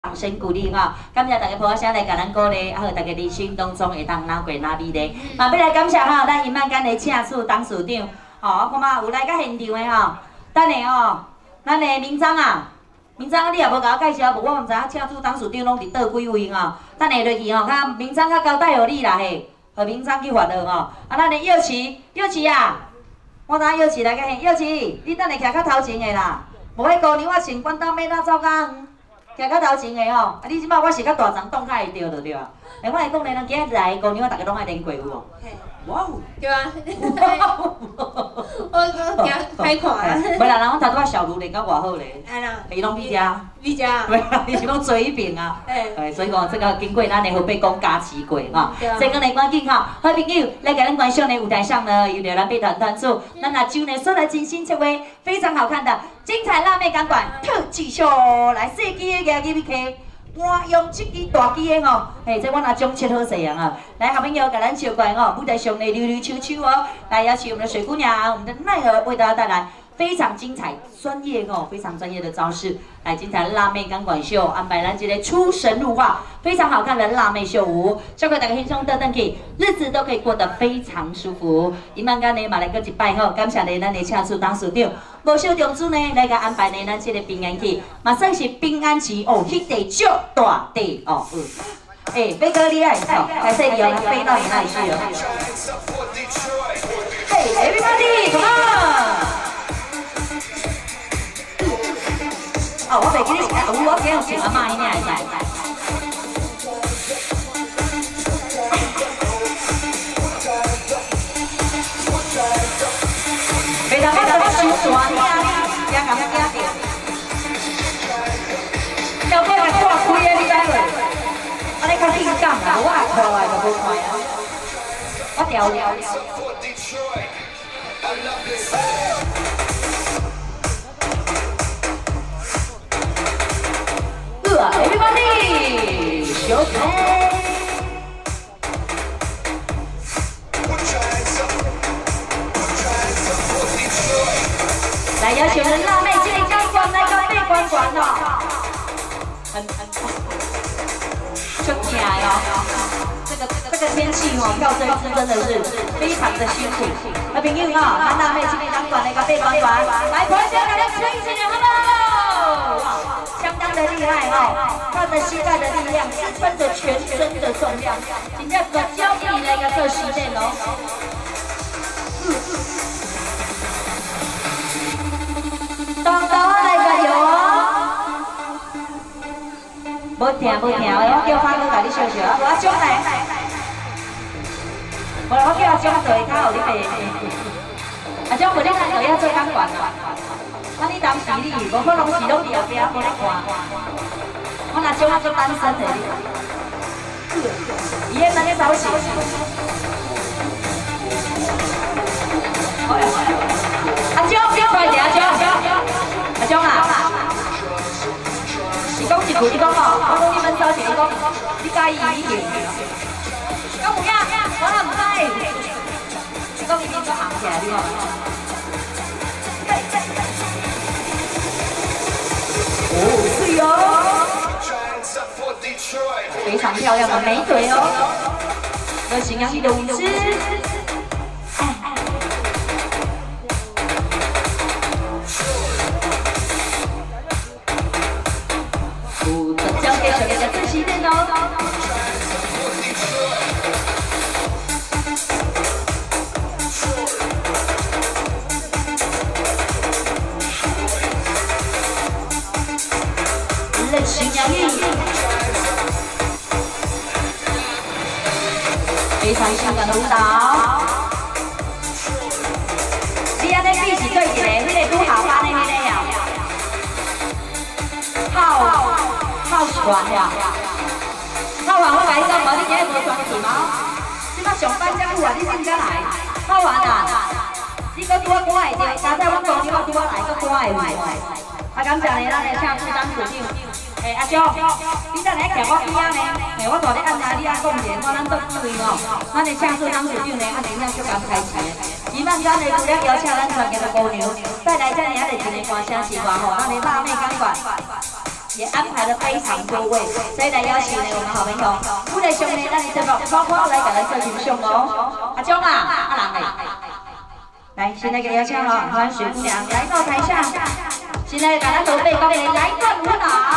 掌声鼓励哈！感谢大家捧声来甲咱鼓励，啊，好大家人生当中会当拿过拿美丽。嘛，要来感谢哈，咱银曼间的请处董事长，吼，我看嘛有来到现场的吼，等下吼，咱的明章啊，明章你也无甲我介绍，无我毋知影请处董事长拢伫倒几位吼，等下落去吼，较明章较交代互你啦嘿，互明章去发落吼。啊，咱的耀琪，耀琪啊，我知影耀琪来个嘿，耀琪，你等下徛较头前的啦，无迄姑娘我穿管到尾哪走较远。 徛较头前的吼，啊！你即摆我是较大张，挡较会着就对啊。哎，我会讲咧，咱今日来的姑娘，大家拢爱练过有无？哇哦！ 对啊。我惊歹看啊。 袂啦，人我头拄仔小卢练到偌好咧。 哎啦。 伊拢比遮。 比遮。 对啊，伊是拢做一遍啊。哎。所以讲这个经过咱的后辈讲加持过哈。所以讲来赶紧哈，好朋友来给咱观赏的舞台上呢，有咱陪团团组，咱拿酒呢说来精心这位非常好看的精彩辣妹钢管特技秀，来细支的牙机 PK。 我用这支大支的吼，嘿，这我拿奖切好势啊！来，好朋友，给咱笑过来哦，舞台上的溜溜秋秋哦，来邀请我们的水姑娘，我们的奈儿为大家带来非常精彩、专业哦，非常专业的招式，来精彩辣妹钢管秀，安排咱这个出神入化、非常好看的辣妹秀舞，希望大家轻松得登去，日子都可以过得非常舒服。伊曼间呢，嘛来过一摆吼，感谢呢咱的请处董事长。 无少长子呢，来甲安排呢，咱这个平安期，嘛算是平安期哦，迄地足大地哦，哎，飞哥厉害哦，还是你哦，飞到你那里去哦。嘿 ，everybody come on！ 哦，我袂记你是我今日穿阿妈迄领会使。袂当袂当，你伤大你，惊甲我惊着。要不然挂开啊，你知袂？安尼较紧讲啦，我也看啊，就无看啊。我调了。Everybody， showtime！ 来邀请我们辣妹这里钢管来个背关关哦，很就起来哦。这个天气哦，跳这支真的是非常的辛苦。那朋友哈，咱辣妹这里钢管来个背关关，来，朋友们来吹一吹，好不好？相当的厉害哦，靠着膝盖的力量，支撑着全身的重量，真正个交臂来个做训练哦。当当来个哟！无听，我叫花哥甲你笑笑，啊，我奖来。无啦，我叫阿奖做较互你白。阿奖无你看就要做钢管啦。啊，你当时你无可能是拢伫后壁无咧看。我若奖我做单身的你。伊迄那个走势。阿奖，快点，阿奖。 阿忠啊，你讲一句，你讲哦，我讲你们走是你讲，你介意伊去？讲有影，我也唔知。你讲你点个行起来，你讲。哦，对哦，非常漂亮的美腿哦，有形洋溢的舞姿。 任性洋溢，非常性感的舞蹈。你安尼比是对一个，迄个拄下班的迄个呀，好悬呀！好玩，我甲你讲，无你今日无专事吗？即摆上班遮久啊，你先才来，好玩啊！你搁拄啊赶会着，刚才我讲你我拄啊来，搁赶会有。啊，感谢你，咱的请处董事长。 诶，阿叔，你等下徛我边仔呢？诶，我大咧按下你啊讲者，我咱做注意吼。咱的请处董事长呢，安尼咱足感开心。伊咱咱的除了邀请咱全家的姑娘，再来遮尔啊，就是一个歌声是偌好，咱的辣妹钢管。 也安排了非常多位，所以来邀请呢我们好朋友，舞台上呢，咱的这个花花来给咱做形象哦。阿忠啊，阿郎哎，来，现在给邀请了欢水姑娘来到台上，现在给咱准备帮你来段舞蹈。